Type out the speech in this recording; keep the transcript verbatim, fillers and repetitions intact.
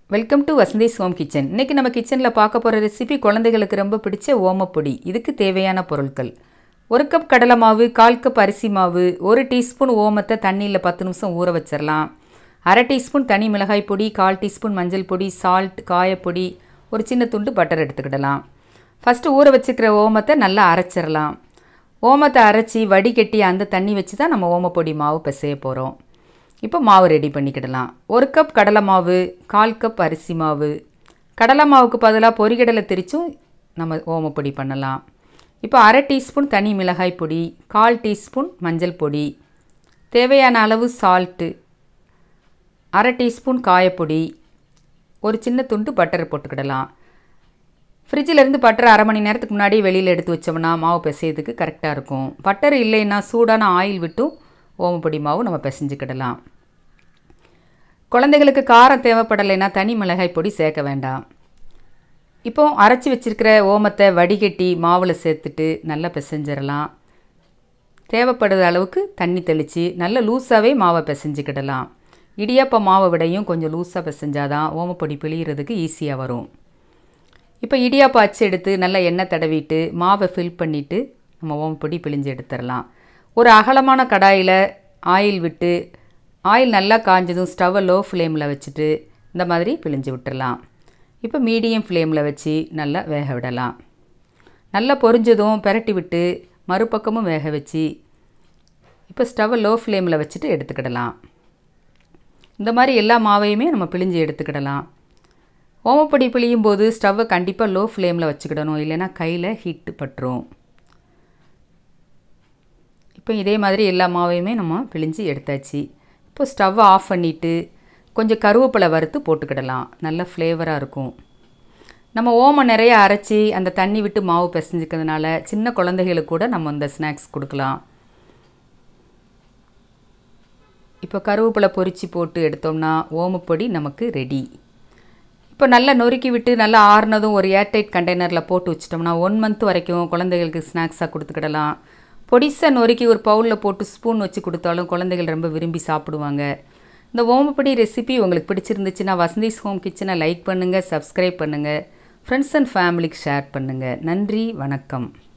Welcome to Vasanthi's home kitchen. இன்றைக்கி நம்ம கிச்சனில் பார்க்க போகிற ரெசிபி குழந்தைகளுக்கு ரொம்ப பிடிச்ச ஓமப்பொடி. இதுக்கு தேவையான பொருட்கள்: ஒரு கப் கடலை மாவு, கால் கப் அரிசி மாவு, ஒரு டீஸ்பூன் ஓமத்தை தண்ணியில் பத்து நிமிஷம் ஊற வச்சிடலாம், அரை டீஸ்பூன் தனி மிளகாய் பொடி, கால் டீஸ்பூன் மஞ்சள் பொடி, சால்ட், காயப்பொடி, ஒரு சின்ன துண்டு பட்டர் எடுத்துக்கிடலாம். ஃபஸ்ட்டு ஊற வச்சுக்கிற ஓமத்தை நல்லா அரைச்சிடலாம். ஓமத்தை அரைச்சி வடிகட்டி அந்த தண்ணி வச்சு தான் நம்ம ஓமப்பொடி மாவு பிசைய போகிறோம். இப்போ மாவு ரெடி பண்ணிக்கிடலாம். ஒரு கப் கடலை மாவு, கால் கப் அரிசி மாவு. கடலை மாவுக்கு பதிலாக பொரிகடலை திரிச்சும் நம்ம ஓமப்பொடி பண்ணலாம். இப்போ அரை டீஸ்பூன் தனி மிளகாய் பொடி, கால் டீஸ்பூன் மஞ்சள் பொடி, தேவையான அளவு சால்ட்டு, அரை டீஸ்பூன் காயப்பொடி, ஒரு சின்ன துண்டு பட்டர் போட்டுக்கிடலாம். ஃப்ரிட்ஜிலேருந்து பட்டர் அரை மணி நேரத்துக்கு முன்னாடி வெளியில் எடுத்து வச்சோம்னா மாவு பிசையதுக்கு கரெக்டாக இருக்கும். பட்டர் இல்லைன்னா சூடான ஆயில் விட்டும் ஓமப்பொடி மாவு நம்ம பிசைஞ்சிக்கிடலாம். குழந்தைகளுக்கு காரம் தேவைப்படலைன்னா தனி மிளகாய் பொடி சேர்க்க வேண்டாம். இப்போ அரைச்சி வச்சுருக்கிற ஓமத்தை வடிகட்டி மாவில் சேர்த்துட்டு நல்லா பிசைஞ்சிடலாம். தேவைப்படுற அளவுக்கு தண்ணி தெளித்து நல்ல லூஸாகவே மாவை பிசைஞ்சிக்கிடலாம். இடியாப்ப மாவை விடையும் கொஞ்சம் லூஸாக பிசைஞ்சாதான் ஓமப்பொடி பிழிகிறதுக்கு ஈஸியாக வரும். இப்போ இடியாப்பம் அச்சு எடுத்து நல்லா எண்ணெய் தடவிட்டு மாவை ஃபில் பண்ணிவிட்டு நம்ம ஓமப்பொடி பிழிஞ்சு எடுத்துடலாம். ஒரு அகலமான கடாயில் ஆயில் விட்டு ஆயில் நல்லா காஞ்சதும் ஸ்டவ்வை லோ ஃப்ளேமில் வச்சுட்டு இந்த மாதிரி பிழிஞ்சு விட்டுடலாம். இப்போ மீடியம் ஃப்ளேமில் வச்சு நல்லா வேக விடலாம். நல்லா பொரிஞ்சதும் பெரட்டி விட்டு மறுபக்கமும் வேக வச்சு இப்போ ஸ்டவ்வை லோ ஃப்ளேமில் வச்சுட்டு எடுத்துக்கிடலாம். இந்த மாதிரி எல்லா மாவையுமே நம்ம பிழிஞ்சு எடுத்துக்கிடலாம். ஓமப்பொடி பிழியும் போது ஸ்டவ்வை கண்டிப்பாக லோ ஃப்ளேமில் வச்சுக்கிடணும், இல்லைன்னா கையில் ஹீட்டு பட்டுரும். இப்போ இதே மாதிரி எல்லா மாவையுமே நம்ம பிழிஞ்சு எடுத்தாச்சு. இப்போ ஸ்டவ்வை ஆஃப் பண்ணிவிட்டு கொஞ்சம் கருவேப்பிலை வறுத்து போட்டுக்கிடலாம். நல்ல ஃப்ளேவராக இருக்கும். நம்ம ஓமம் நிறைய அரைச்சி அந்த தண்ணி விட்டு மாவு பிசைஞ்சிக்கிறதுனால சின்ன குழந்தைகளுக்கு கூட நம்ம இந்த ஸ்நாக்ஸ் கொடுக்கலாம். இப்போ கருவேப்பிலை பொரித்து போட்டு எடுத்தோம்னா ஓமப்பொடி நமக்கு ரெடி. இப்போ நல்லா நொறுக்கி விட்டு நல்லா ஆறுனதும் ஒரு ஏர்டைட் கண்டெய்னரில் போட்டு வச்சிட்டோம்னா ஒன் மந்த் வரைக்கும் குழந்தைகளுக்கு ஸ்நாக்ஸாக கொடுத்துக்கிடலாம். பொடிசை நொறுக்கி ஒரு பவுலில் போட்டு ஸ்பூன் வச்சு கொடுத்தாலும் குழந்தைகள் ரொம்ப விரும்பி சாப்பிடுவாங்க. இந்த ஓமப்பொடி ரெசிபி உங்களுக்கு பிடிச்சிருந்துச்சுன்னா வசந்திஸ் ஹோம் கிச்சனை லைக் பண்ணுங்கள், சப்ஸ்கிரைப் பண்ணுங்கள், ஃப்ரெண்ட்ஸ் அண்ட் ஃபேமிலிக்கு ஷேர் பண்ணுங்கள். நன்றி, வணக்கம்.